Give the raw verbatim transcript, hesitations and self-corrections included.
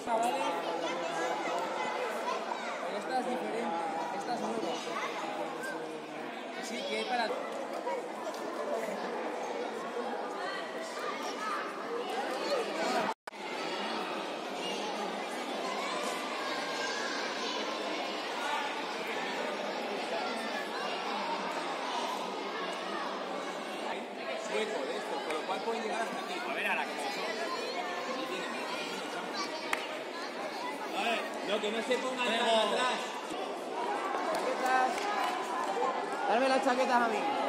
¿vale? Pero esta es diferente, esta es nueva. Sí, que hay para... Sueco de esto, con lo cual pueden llegar hasta aquí. A ver, ahora que se son. A ver, no, que no se pongan atrás. Chaquetas. Dame las chaquetas a mí.